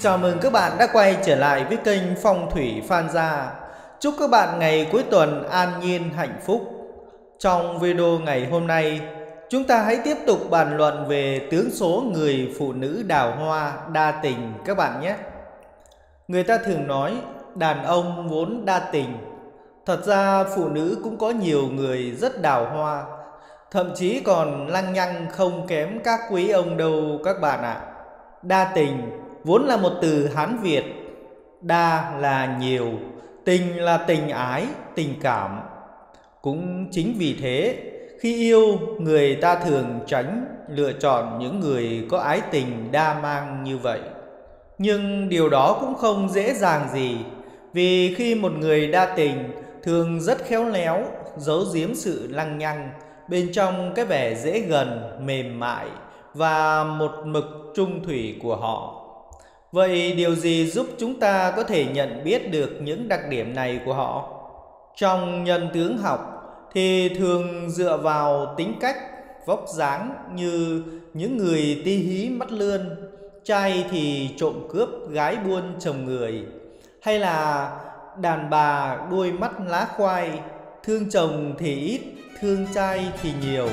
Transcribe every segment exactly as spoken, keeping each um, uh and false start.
Chào mừng các bạn đã quay trở lại với kênh Phong thủy Phan Gia. Chúc các bạn ngày cuối tuần an nhiên hạnh phúc. Trong video ngày hôm nay, chúng ta hãy tiếp tục bàn luận về tướng số người phụ nữ đào hoa đa tình các bạn nhé. Người ta thường nói đàn ông vốn đa tình. Thật ra phụ nữ cũng có nhiều người rất đào hoa, thậm chí còn lăng nhăng không kém các quý ông đâu các bạn ạ. Đa tình vốn là một từ Hán Việt. Đa là nhiều, tình là tình ái, tình cảm. Cũng chính vì thế, khi yêu, người ta thường tránh lựa chọn những người có ái tình đa mang như vậy. Nhưng điều đó cũng không dễ dàng gì, vì khi một người đa tình thường rất khéo léo, giấu giếm sự lăng nhăng bên trong cái vẻ dễ gần, mềm mại và một mực trung thủy của họ. Vậy điều gì giúp chúng ta có thể nhận biết được những đặc điểm này của họ? Trong nhân tướng học thì thường dựa vào tính cách, vóc dáng như những người tí hí mắt lươn, trai thì trộm cướp, gái buôn chồng người, hay là đàn bà đuôi mắt lá khoai, thương chồng thì ít, thương trai thì nhiều.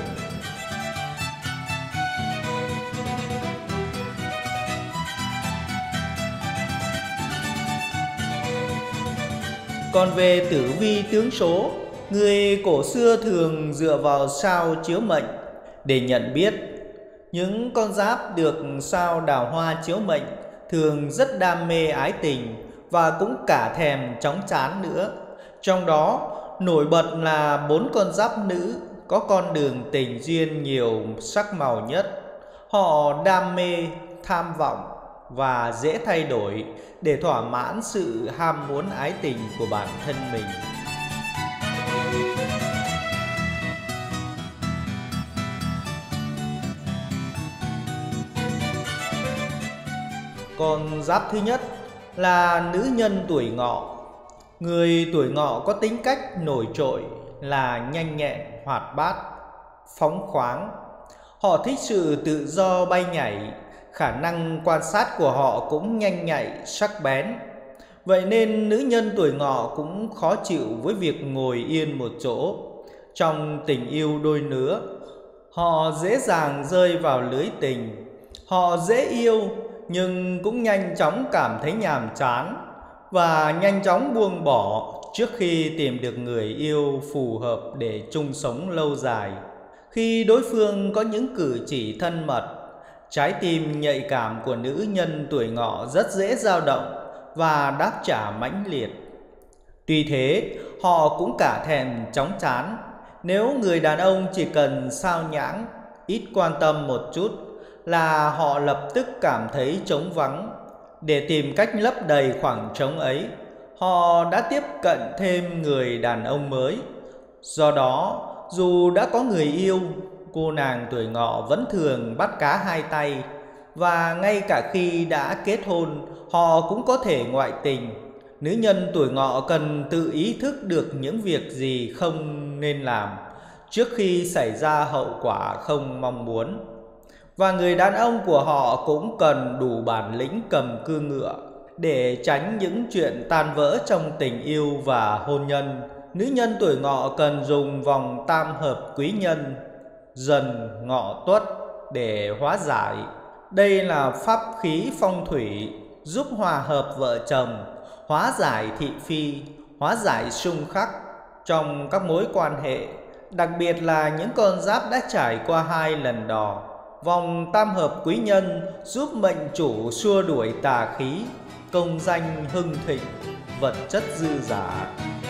Còn về tử vi tướng số, người cổ xưa thường dựa vào sao chiếu mệnh để nhận biết. Những con giáp được sao đào hoa chiếu mệnh thường rất đam mê ái tình và cũng cả thèm chóng chán nữa. Trong đó nổi bật là bốn con giáp nữ có con đường tình duyên nhiều sắc màu nhất. Họ đam mê, tham vọng và dễ thay đổi để thỏa mãn sự ham muốn ái tình của bản thân mình. Con giáp thứ nhất là nữ nhân tuổi Ngọ. Người tuổi Ngọ có tính cách nổi trội là nhanh nhẹn, hoạt bát, phóng khoáng. Họ thích sự tự do bay nhảy, khả năng quan sát của họ cũng nhanh nhạy, sắc bén. Vậy nên nữ nhân tuổi Ngọ cũng khó chịu với việc ngồi yên một chỗ. Trong tình yêu đôi lứa, họ dễ dàng rơi vào lưới tình. Họ dễ yêu nhưng cũng nhanh chóng cảm thấy nhàm chán và nhanh chóng buông bỏ trước khi tìm được người yêu phù hợp để chung sống lâu dài. Khi đối phương có những cử chỉ thân mật, trái tim nhạy cảm của nữ nhân tuổi Ngọ rất dễ dao động và đáp trả mãnh liệt. Tuy thế, họ cũng cả thèm chóng chán. Nếu người đàn ông chỉ cần sao nhãng, ít quan tâm một chút là họ lập tức cảm thấy trống vắng. Để tìm cách lấp đầy khoảng trống ấy, họ đã tiếp cận thêm người đàn ông mới. Do đó, dù đã có người yêu, cô nàng tuổi Ngọ vẫn thường bắt cá hai tay. Và ngay cả khi đã kết hôn, họ cũng có thể ngoại tình. Nữ nhân tuổi Ngọ cần tự ý thức được những việc gì không nên làm trước khi xảy ra hậu quả không mong muốn. Và người đàn ông của họ cũng cần đủ bản lĩnh cầm cương ngựa để tránh những chuyện tan vỡ trong tình yêu và hôn nhân. Nữ nhân tuổi Ngọ cần dùng vòng tam hợp quý nhân Dần Ngọ Tuất để hóa giải. Đây là pháp khí phong thủy giúp hòa hợp vợ chồng, hóa giải thị phi, hóa giải xung khắc trong các mối quan hệ, đặc biệt là những con giáp đã trải qua hai lần đò. Vòng tam hợp quý nhân giúp mệnh chủ xua đuổi tà khí, công danh hưng thịnh, vật chất dư dả.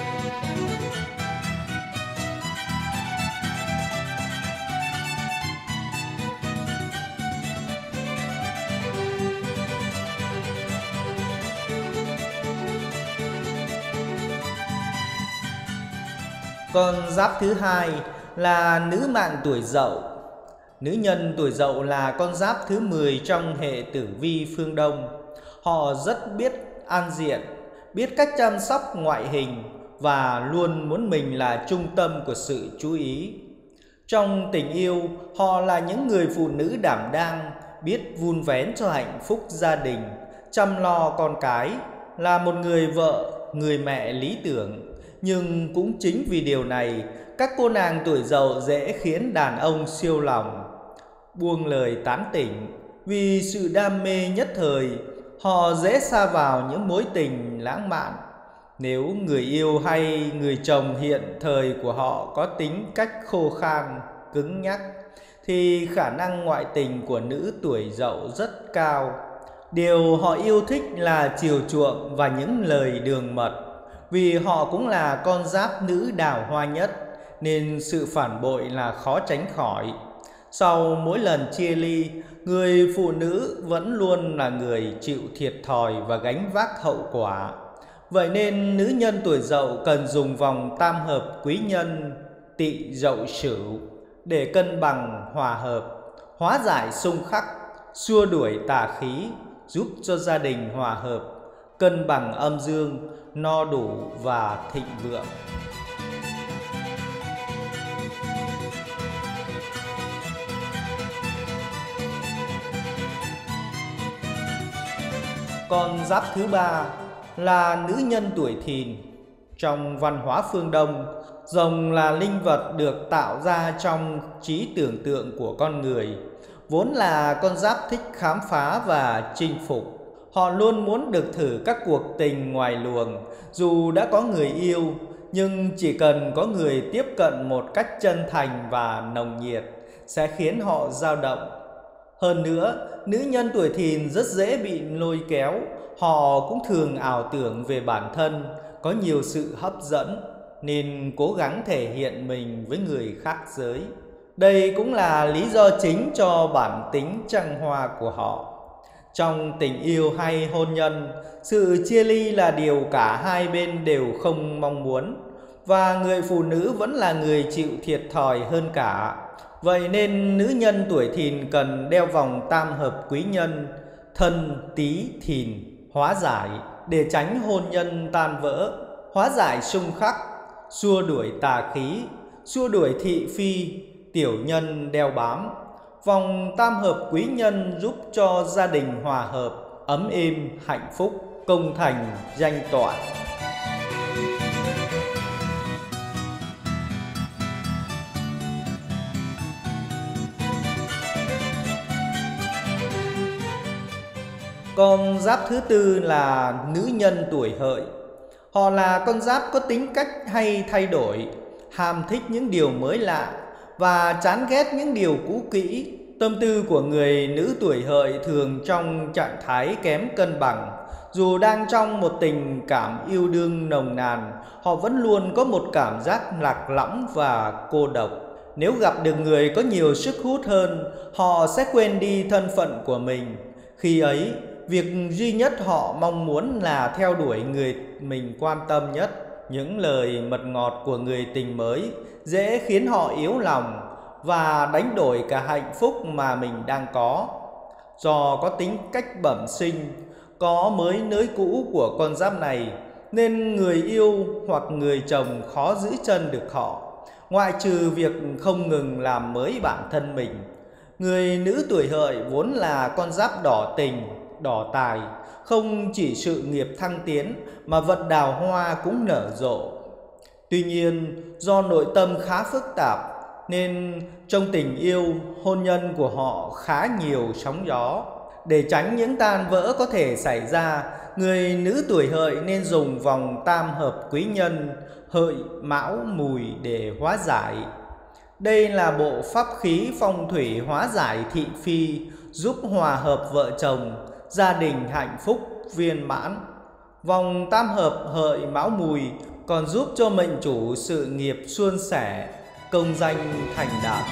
Con giáp thứ hai là nữ mạng tuổi Dậu. Nữ nhân tuổi Dậu là con giáp thứ mười trong hệ tử vi phương Đông. Họ rất biết an diện, biết cách chăm sóc ngoại hình và luôn muốn mình là trung tâm của sự chú ý. Trong tình yêu, họ là những người phụ nữ đảm đang, biết vun vén cho hạnh phúc gia đình, chăm lo con cái, là một người vợ, người mẹ lý tưởng. Nhưng cũng chính vì điều này, các cô nàng tuổi dậu dễ khiến đàn ông siêu lòng. Buông lời tán tỉnh, vì sự đam mê nhất thời, họ dễ sa vào những mối tình lãng mạn. Nếu người yêu hay người chồng hiện thời của họ có tính cách khô khan, cứng nhắc, thì khả năng ngoại tình của nữ tuổi dậu rất cao. Điều họ yêu thích là chiều chuộng và những lời đường mật. Vì họ cũng là con giáp nữ đào hoa nhất, nên sự phản bội là khó tránh khỏi. Sau mỗi lần chia ly, người phụ nữ vẫn luôn là người chịu thiệt thòi và gánh vác hậu quả. Vậy nên nữ nhân tuổi dậu cần dùng vòng tam hợp quý nhân Tỵ Dậu Sửu để cân bằng hòa hợp, hóa giải xung khắc, xua đuổi tà khí, giúp cho gia đình hòa hợp, cân bằng âm dương, no đủ và thịnh vượng. Con giáp thứ ba là nữ nhân tuổi Thìn. Trong văn hóa phương Đông, rồng là linh vật được tạo ra trong trí tưởng tượng của con người. Vốn là con giáp thích khám phá và chinh phục. Họ luôn muốn được thử các cuộc tình ngoài luồng. Dù đã có người yêu, nhưng chỉ cần có người tiếp cận một cách chân thành và nồng nhiệt sẽ khiến họ dao động. Hơn nữa, nữ nhân tuổi Thìn rất dễ bị lôi kéo. Họ cũng thường ảo tưởng về bản thân, có nhiều sự hấp dẫn, nên cố gắng thể hiện mình với người khác giới. Đây cũng là lý do chính cho bản tính trăng hoa của họ. Trong tình yêu hay hôn nhân, sự chia ly là điều cả hai bên đều không mong muốn, và người phụ nữ vẫn là người chịu thiệt thòi hơn cả. Vậy nên nữ nhân tuổi Thìn cần đeo vòng tam hợp quý nhân Thân Tý Thìn hóa giải để tránh hôn nhân tan vỡ, hóa giải xung khắc, xua đuổi tà khí, xua đuổi thị phi, tiểu nhân đeo bám. Vòng tam hợp quý nhân giúp cho gia đình hòa hợp, ấm êm, hạnh phúc, công thành, danh toại. Con giáp thứ tư là nữ nhân tuổi Hợi. Họ là con giáp có tính cách hay thay đổi, ham thích những điều mới lạ và chán ghét những điều cũ kỹ. Tâm tư của người nữ tuổi Hợi thường trong trạng thái kém cân bằng. Dù đang trong một tình cảm yêu đương nồng nàn, họ vẫn luôn có một cảm giác lạc lõng và cô độc. Nếu gặp được người có nhiều sức hút hơn, họ sẽ quên đi thân phận của mình. Khi ấy, việc duy nhất họ mong muốn là theo đuổi người mình quan tâm nhất. Những lời mật ngọt của người tình mới dễ khiến họ yếu lòng và đánh đổi cả hạnh phúc mà mình đang có. Do có tính cách bẩm sinh, có mới nới cũ của con giáp này, nên người yêu hoặc người chồng khó giữ chân được họ, ngoại trừ việc không ngừng làm mới bản thân mình. Người nữ tuổi Hợi vốn là con giáp đỏ tình, đỏ tài, không chỉ sự nghiệp thăng tiến mà vận đào hoa cũng nở rộ. Tuy nhiên, do nội tâm khá phức tạp nên trong tình yêu, hôn nhân của họ khá nhiều sóng gió. Để tránh những tan vỡ có thể xảy ra, người nữ tuổi Hợi nên dùng vòng tam hợp quý nhân Hợi, Mão, Mùi để hóa giải. Đây là bộ pháp khí phong thủy hóa giải thị phi, giúp hòa hợp vợ chồng, gia đình hạnh phúc viên mãn. Vòng tam hợp Hợi, Mão, Mùi còn giúp cho mệnh chủ sự nghiệp suôn sẻ, công danh thành đạt.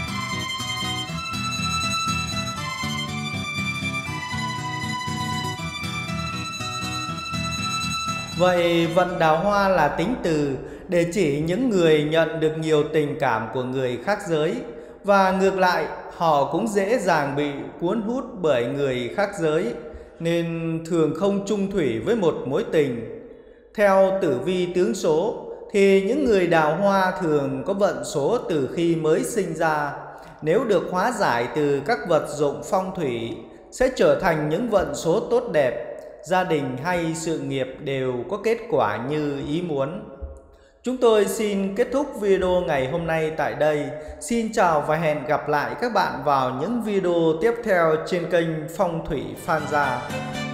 Vậy vận đào hoa là tính từ để chỉ những người nhận được nhiều tình cảm của người khác giới, và ngược lại họ cũng dễ dàng bị cuốn hút bởi người khác giới nên thường không chung thủy với một mối tình. Theo tử vi tướng số thì những người đào hoa thường có vận số từ khi mới sinh ra. Nếu được hóa giải từ các vật dụng phong thủy sẽ trở thành những vận số tốt đẹp, gia đình hay sự nghiệp đều có kết quả như ý muốn. Chúng tôi xin kết thúc video ngày hôm nay tại đây. Xin chào và hẹn gặp lại các bạn vào những video tiếp theo trên kênh Phong thủy Phan Gia.